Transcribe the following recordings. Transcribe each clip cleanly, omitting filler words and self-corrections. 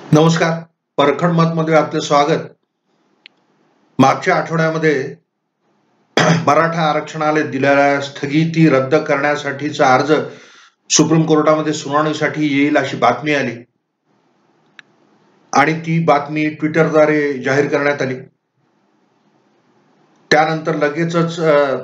नमस्कार. परखड मतमध्ये आपले स्वागत. मागच्या आठवड्यामध्ये मराठा आरक्षणाला दिलेल्या स्थगिती रद्द करण्यासाठीचा अर्ज सुप्रीम कोर्टामध्ये सुनावणीसाठी येईल अशी बातमी आली आणि ती बातमी ट्विटरद्वारे जाहीर करण्यात आली. त्यानंतर लगेचच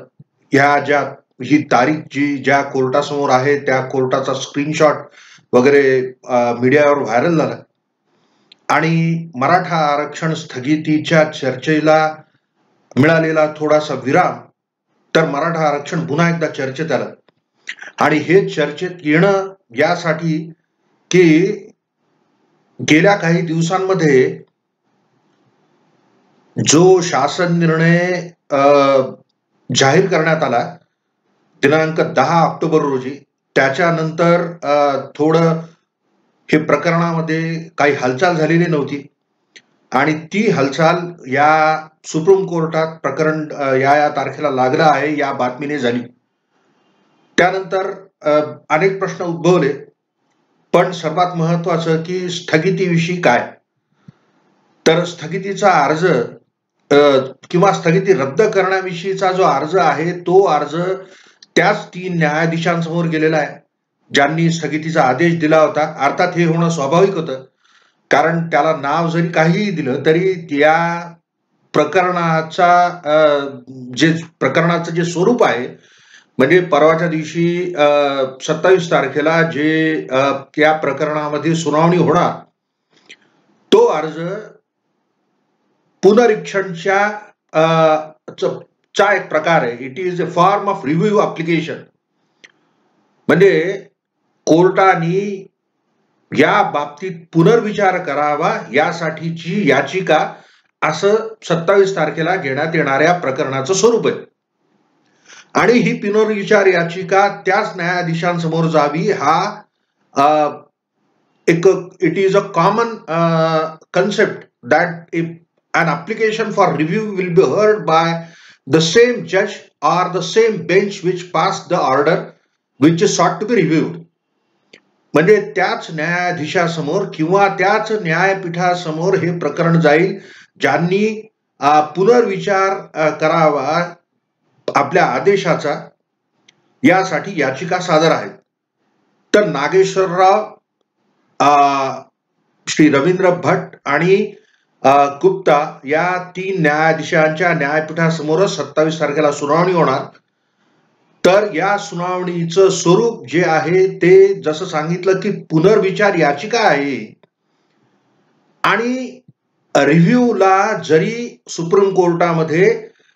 ही तारीख ज्या कोर्टासमोर आहे त्या कोर्टाचा स्क्रीनशॉट वगैरे मीडियावर व्हायरल झाला आणि मराठा आरक्षण स्थगितीच्या चर्चेला मिळालेला थोडासा विराम तर मराठा आरक्षण पुन्हा एकदा चर्चेत आलं आणि हे चर्चेत येणं यासाठी की गेल्या काही दिवसांमध्ये जो शासन निर्णय जाहीर करण्यात आला दिनांक 10 ऑक्टोबर रोजी, त्याच्यानंतर थोडं हे प्रकरणामध्ये काही हालचाल झालेली नव्हती आणि ती हालचाल या सुप्रीम कोर्टात प्रकरण या तारखेला लागलं आहे या बातमीने झाली. त्यानंतर अनेक प्रश्न उद्भवले, पण सर्वात महत्वाचं की स्थगितीविषयी काय. तर स्थगितीचा अर्ज किंवा स्थगिती रद्द करण्याविषयीचा जो अर्ज आहे तो अर्ज त्याच 3 न्यायाधीशांसमोर गेलेला आहे ज्यांनी स्थगितीचा आदेश दिला होता. अर्थात हे होणं स्वाभाविक होतं, कारण त्याला नाव जरी काहीही दिलं तरी त्या प्रकरणाचं जे स्वरूप आहे, म्हणजे परवाच्या दिवशी 27 तारखेला जे त्या प्रकरणामध्ये सुनावणी होणार तो अर्ज पुनरीक्षणच्या एक प्रकार आहे. It is a form of review application. म्हणजे कोर्टाने या बाबतीत पुनर्विचार करावा यासाठीची याचिका असं 27 तारखेला घेण्यात येणाऱ्या प्रकरणाचं स्वरूप आहे आणि ही पुनर्विचार याचिका त्याच न्यायाधीशांसमोर जावी हा it is a common concept that if an application for review will be heard by the same judge or the same bench which passed the order which is sought to be reviewed. म्हणजे त्याच न्यायाधीशासमोर किंवा त्याच न्यायपीठासमोर हे प्रकरण जाईल ज्यांनी पुनर्विचार करावा आपल्या आदेशाचा, यासाठी याचिका सादर आहेत. तर नागेश्वरराव, श्री रवींद्र भट्ट आणि गुप्ता या 3 न्यायाधीशांच्या न्यायपीठासमोरच 27 तारखेला सुनावणी होणार. तर या सुनावणीचं स्वरूप जे आहे ते जसं सांगितलं की पुनर्विचार याचिका आहे आणि रिव्ह्यूला जरी सुप्रीम कोर्टामध्ये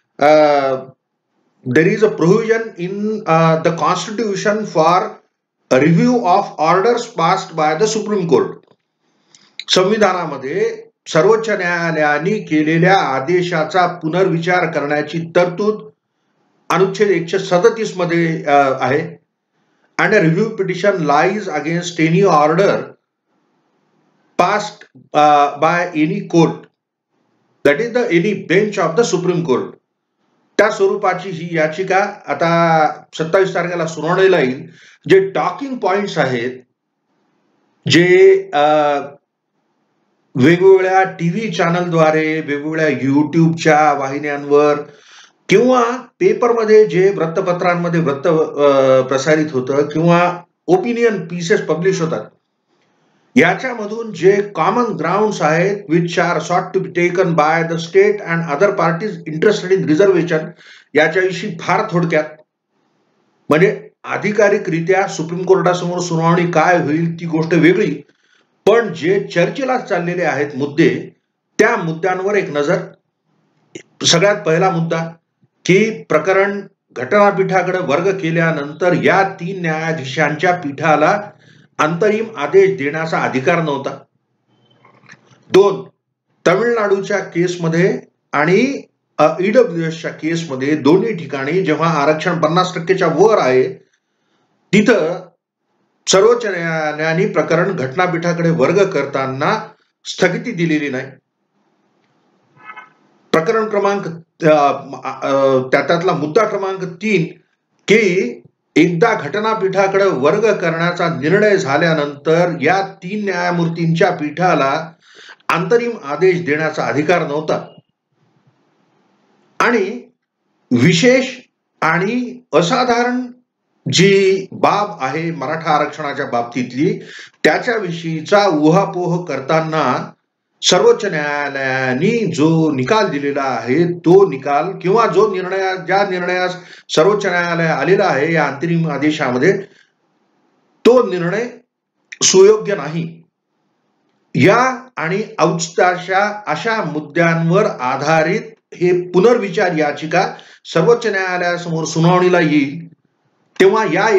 there is a provision in the constitution for review of orders passed by the supreme court. संविधानामध्ये सर्वोच्च न्यायालयाने केलेल्या आदेशाचा पुनर्विचार करण्याची तरतूद अनुच्छेद 137 मध्ये आहे. And a review petition lies against any order passed by any court, that is the any bench of the supreme court. त्या स्वरूपाची ही याचिका आता 27 तारखेला सुनावणीला येईल. जे टॉकिंग पॉइंट्स आहेत, जे वेगवेगळ्या टीव्ही चॅनलद्वारे, वेगवेगळ्या युट्यूबच्या वाहिन्यांवर किंवा पेपरमध्ये जे वृत्तपत्रांमध्ये वृत्त प्रसारित होतं किंवा ओपिनियन पीसेस पब्लिश होतात, याच्यामधून जे कॉमन ग्राउंड्स आहेत which are sought to be taken by the state and other parties interested in reservation, याच्याविषयी फार थोडक्यात, म्हणजे अधिकारिकरित्या सुप्रीम कोर्टासमोर सुनावणी काय होईल ती गोष्ट वेगळी, पण जे चर्चेला चाललेले आहेत मुद्दे, त्या मुद्द्यांवर एक नजर. सगळ्यात पहिला मुद्दा की प्रकरण घटनापीठाकडे वर्ग केल्यानंतर या 3 न्यायाधीशांच्या पीठाला अंतरिम आदेश देण्याचा अधिकार नव्हता. 2, तमिळनाडूच्या केसमध्ये आणि ईडब्ल्यूएसच्या केसमध्ये दोन्ही ठिकाणी जेव्हा आरक्षण 50%च्या वर आहे तिथं सर्वोच्च न्यायालयाने प्रकरण घटनापीठाकडे वर्ग करताना स्थगिती दिलेली नाही. प्रकरण क्रमांक त्यातला मुद्दा क्रमांक 3 की एकदा घटनापीठाकडे वर्ग करण्याचा निर्णय झाल्यानंतर या 3 न्यायमूर्तींच्या पीठाला अंतरिम आदेश देण्याचा अधिकार नव्हता आणि विशेष आणि असाधारण जी बाब आहे मराठा आरक्षणाच्या बाबतीतली त्याच्याविषयीचा उहापोह करताना सर्वोच्च न्यायालयाने जो निकाल दिलेला आहे तो निकाल किंवा जो ज्या निर्णयास सर्वोच्च न्यायालय आलेला आहे या अंतरिम आदेशामध्ये तो निर्णय सुयोग्य नाही या आणि औचित्याच्या अशा मुद्द्यांवर आधारित हे पुनर्विचार याचिका सर्वोच्च न्यायालयासमोर सुनावणीला येईल तेव्हा या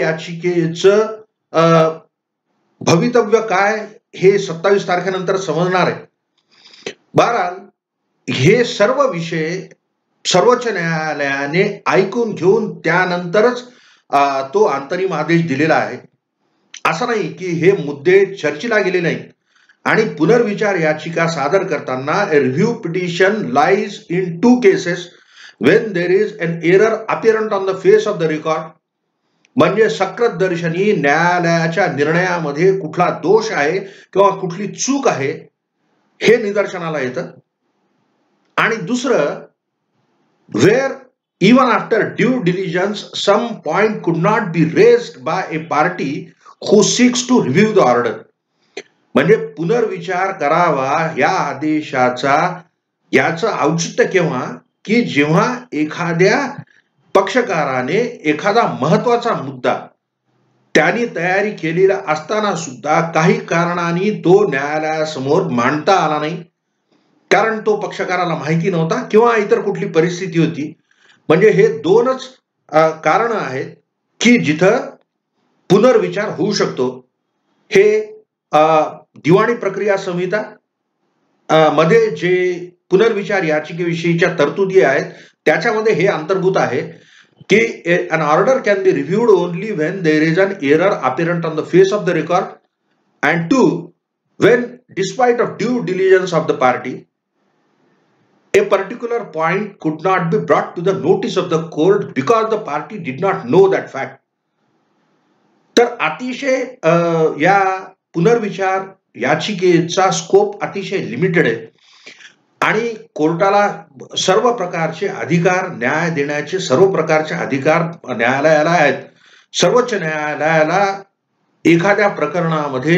याचिकेचं भवितव्य काय हे 27 तारखेनंतर समजणार आहे. बहरहाल हे सर्व विषय सर्वोच्च न्यायालयाने ऐकून घेऊन त्यानंतरच तो अंतरिम आदेश दिलेला आहे. असं नाही की हे मुद्दे चर्चेला गेले नाहीत आणि पुनर्विचार याचिका सादर करताना review petition lies in 2 cases when there is an error apparent on the face of the record म्हणजे सकृत दर्शनी न्यायालयाच्या निर्णयामध्ये कुठला दोष आहे किंवा कुठली चूक आहे हे निदर्शनाला येतं आणि दुसरं where even after due diligence some point could not be raised by a party who seeks to review the order म्हणजे पुनर्विचार करावा या आदेशाचा याचं औचित्य केव्हा की जेव्हा एखाद्या पक्षकाराने एखादा महत्वाचा मुद्दा त्यांनी तयारी केलेला असताना सुद्धा काही कारणांनी तो न्यायालयासमोर मांडता आला नाही कारण तो पक्षकाराला माहिती नव्हता किंवा इतर कुठली परिस्थिती होती. म्हणजे हे दोनच कारण आहेत की जिथं पुनर्विचार होऊ शकतो. हे दिवाणी प्रक्रिया संहिता मध्ये जे पुनर्विचार याचिकेविषयीच्या तरतुदी आहेत त्याच्यामध्ये हे अंतर्भूत आहे की an order can be reviewed only when there is an error apparent on the face of the record and 2 when despite of due diligence of the party a particular point could not be brought to the notice of the court because the party did not know that fact. तर अतिशय या पुनर्विचार याचिकेचा scope अतिशय limited आहे आणि कोर्टाला सर्व प्रकारचे अधिकार न्याय देण्याचे सर्व प्रकारचे अधिकार न्यायालयाला आहेत. सर्वोच्च न्यायालयाला एखाद्या प्रकरणामध्ये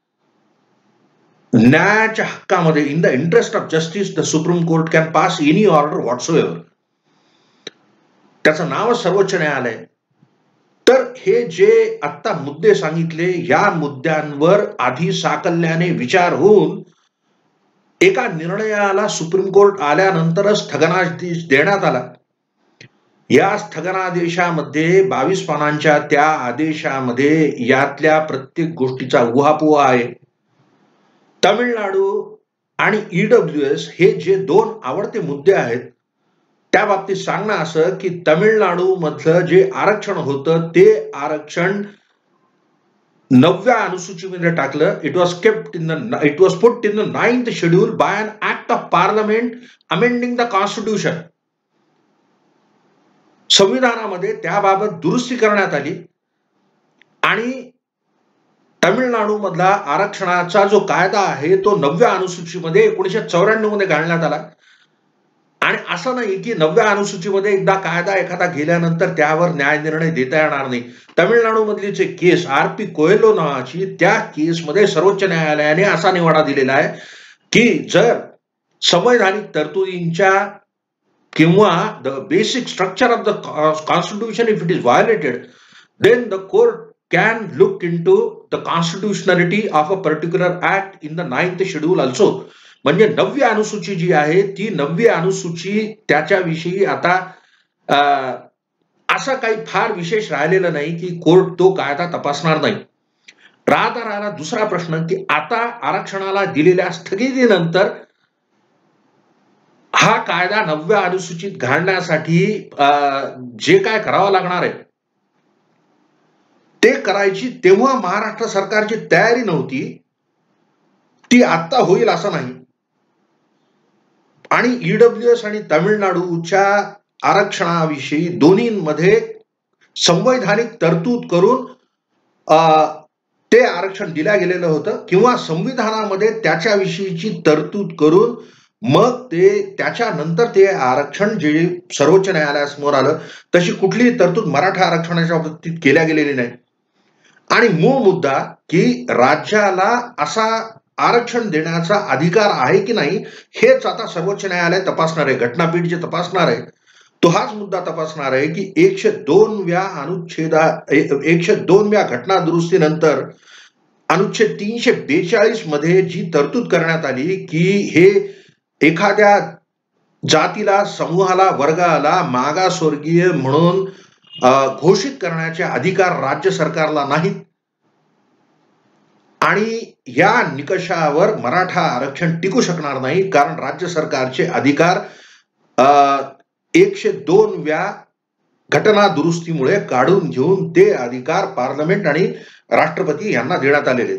न्यायाच्या हक्कामध्ये in the interest of justice the supreme court can pass any order whatsoever. त्याचं नाव सर्वोच्च न्यायालय. तर हे जे आत्ता मुद्दे सांगितले या मुद्द्यांवर आधी साकल्याने विचार होऊन एका निर्णयाला सुप्रीम कोर्ट आल्यानंतरच स्थगनादेश देण्यात आला. या स्थगनादेशामध्ये 22 पानांच्या त्या आदेशामध्ये यातल्या प्रत्येक गोष्टीचा उहापोह आहे. तमिळनाडू आणि ईडब्ल्यूएस हे जे 2 आवडते मुद्दे आहेत त्या बाबतीत सांगणं असं की तमिळनाडू मधलं जे आरक्षण होतं ते आरक्षण 9व्या अनुसूचीमध्ये टाकलं. It was put in the 9th schedule by an act of parliament amending the constitution. संविधानामध्ये त्याबाबत दुरुस्ती करण्यात आली आणि तमिळनाडू मधला आरक्षणाचा जो कायदा आहे तो 9व्या अनुसूचीमध्ये 1994 मध्ये घालण्यात आला. आणि असं नाही की 9व्या अनुसूचीमध्ये एकदा कायदा एखादा गेल्यानंतर त्यावर न्याय निर्णय देता येणार नाही. तमिळनाडू मधली जे केस आर.पी. कोएलो नावाची त्या केसमध्ये सर्वोच्च न्यायालयाने असा निवाडा दिलेला आहे की जर संवैधानिक तरतुदींच्या किंवा the basic structure of the constitution if it is violated then the court can look into the constitutionality of a particular act in the 9th schedule also. म्हणजे 9वी अनुसूची जी आहे ती 9वी अनुसूची त्याच्याविषयी आता असं काही फार विशेष राहिलेलं नाही की कोर्ट तो कायदा तपासणार नाही. राहिला दुसरा प्रश्न की आता आरक्षणाला दिलेल्या स्थगितीनंतर हा कायदा 9व्या अनुसूचित घालण्यासाठी जे काय करावं लागणार आहे ते करायची तेव्हा महाराष्ट्र सरकारची तयारी नव्हती. ती आता होईल असं नाही. आणि ईडब्ल्यूएस आणि तमिळनाडूच्या आरक्षणाविषयी दोन्हीमध्ये संवैधानिक तरतूद करून ते आरक्षण दिल्या गेलेलं होतं किंवा संविधानामध्ये त्याच्याविषयीची तरतूद करून मग ते त्याच्यानंतर ते आरक्षण जे सर्वोच्च न्यायालयासमोर आलं, तशी कुठलीही तरतूद मराठा आरक्षणाच्या बाबतीत केल्या गेलेली नाही. आणि मूळ मुद्दा की राज्याला असा आरक्षण देण्याचा अधिकार आहे की नाही हेच आता सर्वोच्च न्यायालय तपासणार आहे. घटनापीठ जे तपासणार आहे तो हाच मुद्दा तपासणार आहे की 102व्या घटना दुरुस्तीनंतर अनुच्छेद 342 मध्ये जी तरतूद करण्यात आली की हे एखाद्या जातीला, समूहाला, वर्गाला मागासवर्गीय म्हणून घोषित करण्याचे अधिकार राज्य सरकारला नाहीत आणि या निकषावर मराठा आरक्षण टिकू शकणार नाही, कारण राज्य सरकारचे अधिकार 102व्या घटना दुरुस्तीमुळे काढून घेऊन ते अधिकार पार्लमेंट आणि राष्ट्रपती यांना देण्यात आलेले.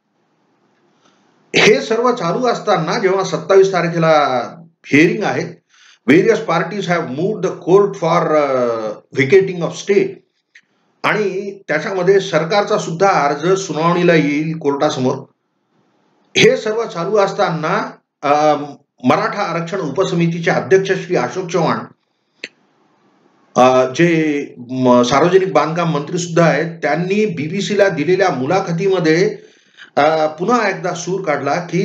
हे सर्व चालू असताना जेव्हा 27 तारखेला हिअरिंग आहे, various parties have moved the court for vacating of stay आणि त्याच्यामध्ये सरकारचा सुद्धा अर्ज सुनावणीला येईल कोर्टासमोर. हे सर्व चालू असताना मराठा आरक्षण उपसमितीचे अध्यक्ष श्री अशोक चव्हाण जे सार्वजनिक बांधकाम मंत्री सुद्धा आहेत, त्यांनी बीबीसीला दिलेल्या मुलाखतीमध्ये पुन्हा एकदा सूर काढला की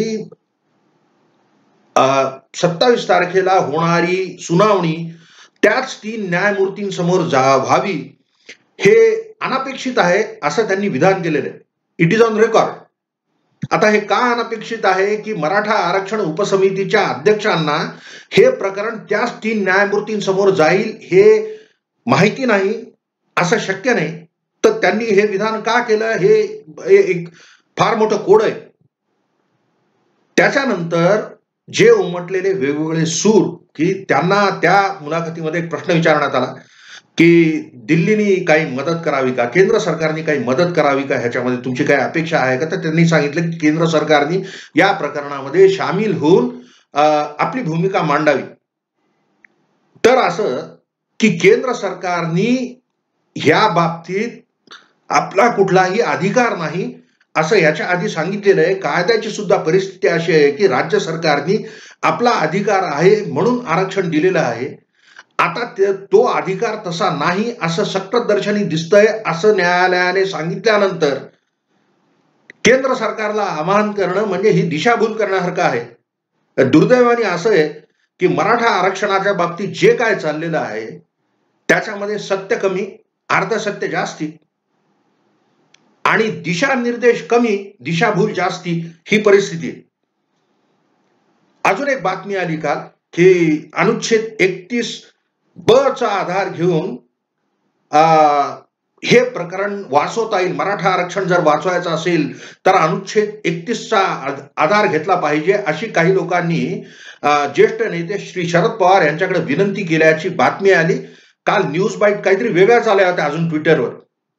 27 तारखेला होणारी सुनावणी त्याच 3 न्यायमूर्तींसमोर व्हावी हे अनपेक्षित आहे असं त्यांनी विधान केलेलं आहे. It is on record. आता हे का अनपेक्षित आहे की मराठा आरक्षण उपसमितीच्या अध्यक्षांना हे प्रकरण त्याच 3 न्यायमूर्तींसमोर जाईल हे माहिती नाही, असं शक्य नाही, तर त्यांनी हे विधान का केलं हे एक फार मोठं कोड आहे. त्याच्यानंतर जे उमटलेले वेगवेगळे सूर की त्यांना त्या मुलाखतीमध्ये एक प्रश्न विचारण्यात आला की दिल्लीने काही मदत करावी का, केंद्र सरकारने काही मदत करावी का, ह्याच्यामध्ये तुमची काही अपेक्षा आहे का. तर त्यांनी सांगितलं की केंद्र सरकारने या प्रकरणामध्ये सामील होऊन आपली भूमिका मांडावी. तर असं की केंद्र सरकारने ह्या बाबतीत आपला कुठलाही अधिकार नाही असं याच्या आधी सांगितलेलं आहे. कायद्याची सुद्धा परिस्थिती अशी आहे की राज्य सरकारने आपला अधिकार आहे म्हणून आरक्षण दिलेलं आहे. आता तो अधिकार तसा नाही असं सकृतदर्शनी दिसतंय असं न्यायालयाने सांगितल्यानंतर केंद्र सरकारला आवाहन करणं म्हणजे ही दिशाभूल करण्यासारखं आहे. दुर्दैवाने असं आहे की मराठा आरक्षणाच्या बाबतीत जे काय चाललेलं आहे त्याच्यामध्ये सत्य कमी, अर्धसत्य जास्ती आणि दिशानिर्देश कमी, दिशाभूल जास्ती ही परिस्थिती आहे. अजून एक बातमी आली काल की अनुच्छेद 31B चा आधार घेऊन हे प्रकरण वाचवता येईल. मराठा आरक्षण जर वाचवायचं असेल तर अनुच्छेद 31चा आधार घेतला पाहिजे अशी काही लोकांनी ज्येष्ठ नेते श्री शरद पवार यांच्याकडे विनंती केल्याची बातमी आली. काल न्यूज बाईट काहीतरी वेगळ्याच आल्या होत्या अजून ट्विटरवर.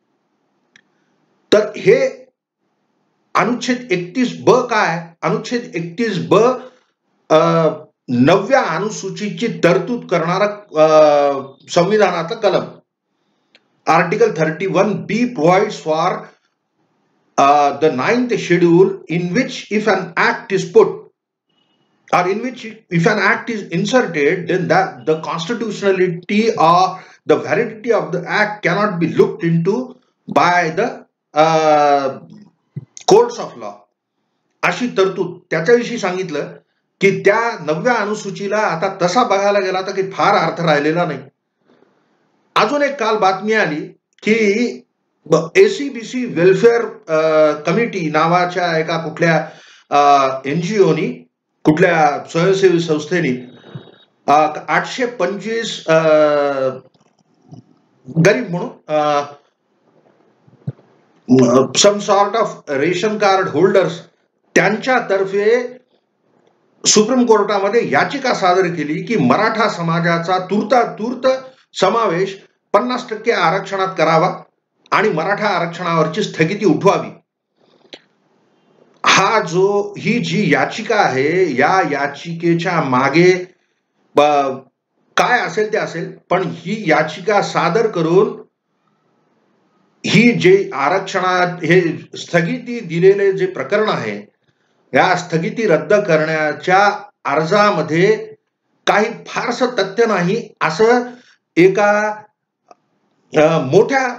तर हे अनुच्छेद 31B काय, अनुच्छेद 31B 9व्या अनुसूचीची तरतूद करणारा संविधानाचा कलम article 31B provides for the 9th schedule in which if an act is put or in which if an act is inserted then that the constitutionality or the validity of the act cannot be looked into by the courts of law. अशी तरतूद त्याच्याविषयी सांगितलं की त्या 9व्या अनुसूचीला आता तसा बघायला गेला तर की फार अर्थ राहिलेला नाही. अजून एक काल बातमी आली की एसीबीसी वेलफेअर कमिटी नावाच्या एका कुठल्या NGOनी, कुठल्या स्वयंसेवी संस्थेनी 825 गरीब म्हणून some sort of ration card holders त्यांच्यातर्फे सुप्रीम कोर्टामध्ये याचिका सादर केली की मराठा समाजाचा तूर्त समावेश 50% आरक्षणात करावा आणि मराठा आरक्षणावरची स्थगिती उठवावी. ही जी याचिका आहे या याचिकेच्या मागे काय असेल ते असेल, पण ही याचिका सादर करून ही जे आरक्षणात हे स्थगिती दिलेले जे प्रकरण आहे, या स्थगिती रद्द करण्याच्या अर्जामध्ये काही फारसं तथ्य नाही असं एका मोठ्या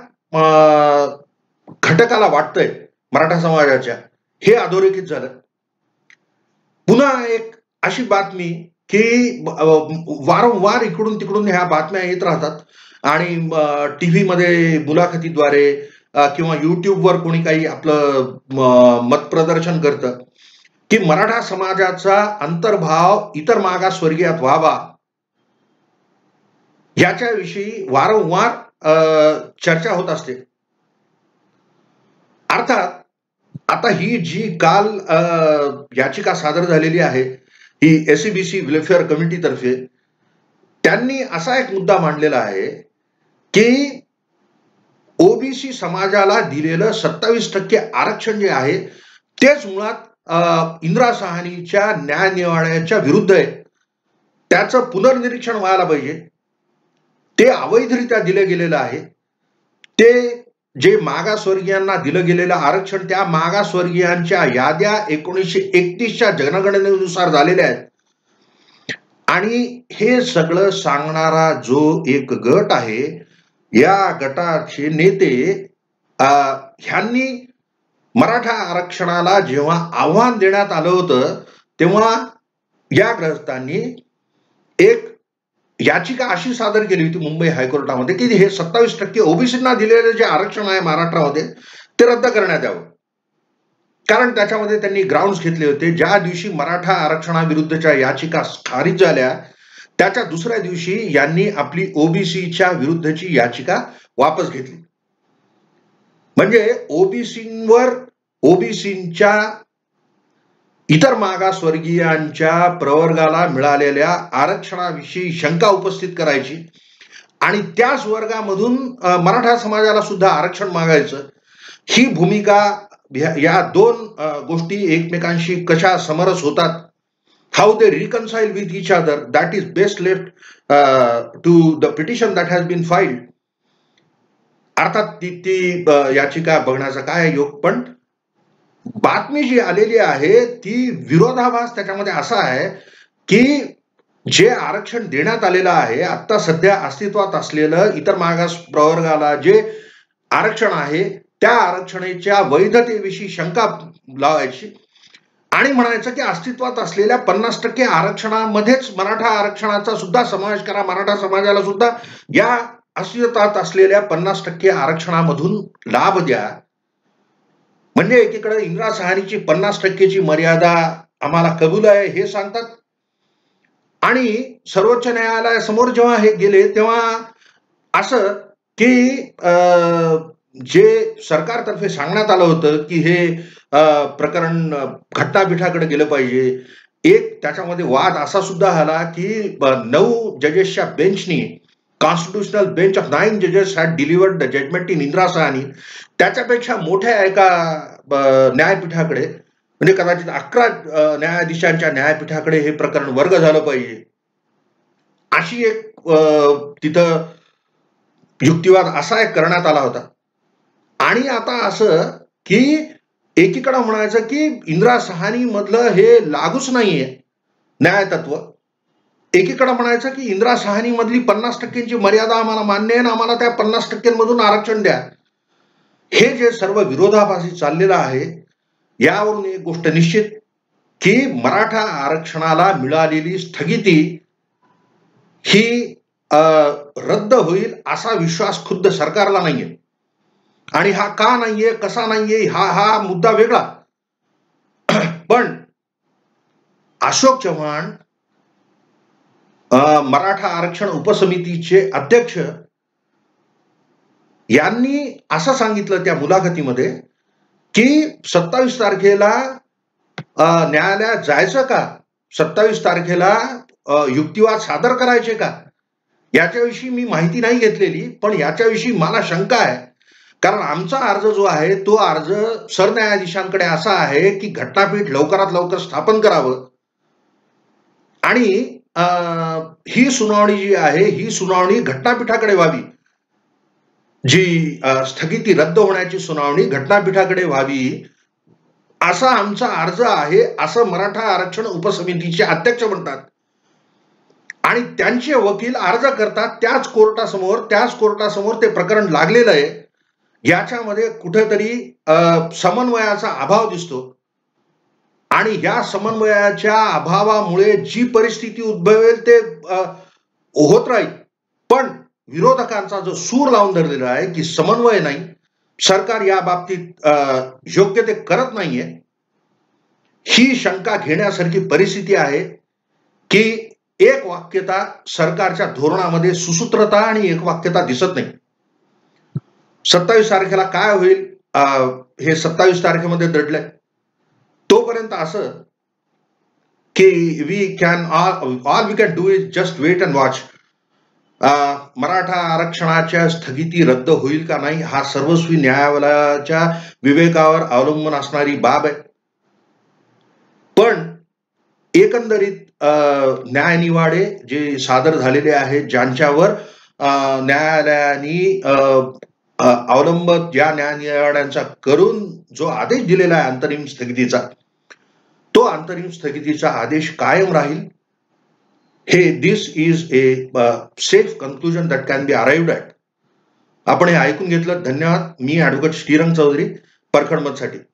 घटकाला वाटतंय मराठा समाजाच्या. हे अधोरेखित झालं. पुन्हा एक अशी बातमी की वारंवार इकडून तिकडून ह्या बातम्या येत राहतात आणि टीव्ही मध्ये मुलाखतीद्वारे किंवा युट्यूबवर कोणी काही आपलं मत प्रदर्शन करतं की मराठा समाजाचा अंतर्भाव इतर मागासवर्गीयात व्हावा, याच्याविषयी वारंवार चर्चा होत असते. अर्थात आता ही जी काल याचिका सादर झालेली आहे ही एसईबीसी वेलफेअर कमिटीतर्फे, त्यांनी असा एक मुद्दा मांडलेला आहे की ओबीसी समाजाला दिलेलं 27% आरक्षण जे आहे तेच मुळात इंदिरा साहनीच्या न्यायनिवाड्याच्या विरुद्ध आहे. त्याचं पुनर्निरीक्षण व्हायला पाहिजे. ते अवैधरित्या दिलं गेलेलं आहे. ते जे मागासवर्गीयांना दिलं गेलेलं आरक्षण त्या मागासवर्गीयांच्या याद्या 1931च्या जनगणनेनुसार झालेल्या आहेत. आणि हे सगळं सांगणारा जो एक गट आहे, या गटाचे नेते ह्यांनी मराठा आरक्षणाला जेव्हा आव्हान देण्यात आलं होतं तेव्हा या ग्रस्तांनी एक याचिका अशी सादर केली होती मुंबई हायकोर्टामध्ये की हे 27% ओबीसींना दिलेले जे आरक्षण आहे महाराष्ट्रामध्ये ते रद्द करण्यात यावं. कारण त्याच्यामध्ये त्यांनी ग्राउंड्स घेतले होते. ज्या दिवशी मराठा आरक्षणाविरुद्धच्या याचिका खारिज झाल्या त्याच्या दुसऱ्या दिवशी यांनी आपली ओबीसीच्या विरुद्धची याचिका वापस घेतली. म्हणजे ओबीसींच्या इतर मागासवर्गीयांच्या प्रवर्गाला मिळालेल्या आरक्षणाविषयी शंका उपस्थित करायची आणि त्याच वर्गामधून मराठा समाजाला सुद्धा आरक्षण मागायचं. ही भूमिका, या दोन गोष्टी एकमेकांशी कशा समरस होतात, how they reconcile with each other, that is best left to the petition that has been filed. अर्थात ती याचिका बघण्याचा काय योग, पण बातमी जी आलेली आहे ती विरोधाभास त्याच्यामध्ये असा आहे की जे आरक्षण देण्यात आलेलं आहे आता सध्या अस्तित्वात असलेलं इतर मागास प्रवर्गाला जे आरक्षण आहे त्या आरक्षणाच्या वैधतेविषयी शंका लावायची आणि म्हणायचं की अस्तित्वात असलेल्या 50% आरक्षणामध्येच मराठा आरक्षणाचा सुद्धा समावेश करा, मराठा समाजाला सुद्धा या अस्तित्वात असलेल्या 50% आरक्षणामधून लाभ द्या. म्हणजे एकीकडे इंदिरा साहनीची 50%ची मर्यादा आम्हाला कबूल आहे हे सांगतात आणि सर्वोच्च न्यायालयासमोर जेव्हा हे गेले तेव्हा असं की जे सरकारतर्फे सांगण्यात आलं होतं की हे प्रकरण घटनापीठाकडे गेलं पाहिजे. एक त्याच्यामध्ये वाद असा सुद्धा झाला की 9 जजेसच्या बेंचनी, कॉन्स्टिट्यूशनल बेंच ऑफ 9 जजेस had delivered the judgment in Indira Sawhney, त्याच्यापेक्षा मोठ्या एका न्यायपीठाकडे म्हणजे कदाचित 11 न्यायाधीशांच्या न्यायपीठाकडे हे प्रकरण वर्ग झालं पाहिजे, अशी एक तिथं युक्तिवाद असा एक करण्यात आला होता. आणि आता असं की एकीकडे म्हणायचं की इंदिरा साहनी मधलं हे लागूच नाहीये न्यायतत्व, एकीकडे म्हणायचं की इंदिरा साहनी मधली 50%ची मर्यादा आम्हाला मान्य आहे ना, आम्हाला त्या 50%मधून आरक्षण द्या. हे जे सर्व विरोधाभासी चाललेलं आहे यावरून एक गोष्ट निश्चित की मराठा आरक्षणाला मिळालेली स्थगिती ही रद्द होईल असा विश्वास खुद्द सरकारला नाहीये. आणि हा का नाहीये, कसा नाहीये, हा मुद्दा वेगळा. पण अशोक चव्हाण मराठा आरक्षण उपसमितीचे अध्यक्ष यांनी असं सांगितलं त्या मुलाखतीमध्ये की 27 तारखेला न्यायालयात जायचं का, 27 तारखेला युक्तिवाद सादर करायचे का, याच्याविषयी मी माहिती नाही घेतलेली, पण याच्याविषयी मला शंका आहे. कारण आमचा अर्ज जो आहे तो अर्ज सरन्यायाधीशांकडे असा आहे की घटनापीठ लवकरात लवकर स्थापन करावं आणि ही सुनावणी जी आहे ही सुनावणी घटनापीठाकडे व्हावी. जी स्थगिती रद्द होण्याची सुनावणी घटनापीठाकडे व्हावी असा आमचा अर्ज आहे, असं मराठा आरक्षण उपसमितीचे अध्यक्ष म्हणतात. आणि त्यांचे वकील अर्ज करतात त्याच कोर्टासमोर ते प्रकरण लागलेलं आहे. याच्यामध्ये कुठेतरी समन्वयाचा अभाव दिसतो आणि या समन्वयाच्या अभावामुळे जी परिस्थिती उद्भवेल ते होत राहील. पण विरोधकांचा जो सूर लावून धरलेला आहे की समन्वय नाही, सरकार या बाबतीत योग्य ते करत नाहीये, ही शंका घेण्यासारखी परिस्थिती आहे की एक वाक्यता सरकारच्या धोरणामध्ये सुसूत्रता आणि एक वाक्यता दिसत नाही. 27 तारखेला काय होईल हे 27 तारखेमध्ये दडलंय. तोपर्यंत असं की we can all we can do is just wait and watch. Maratha आरक्षणाच्या स्थगिती रद्द होईल का नाही हा सर्वस्वी न्यायालयाच्या विवेकावर अवलंबून असणारी बाब आहे. पण एकंदरीत न्यायनिवाडे जे सादर झालेले आहेत, ज्यांच्यावर न्यायालयाने अवलंबत ज्या न्यायनिवाड्यांचा करून जो आदेश दिलेला आहे अंतरिम स्थगितीचा, तो अंतरिम स्थगितीचा आदेश कायम राहील. हे this is a safe conclusion that can be arrived at. आपण हे ऐकून घेतलं, धन्यवाद. मी ॲडव्होकेट श्रीरंग चौधरी, परखड मतसाठी.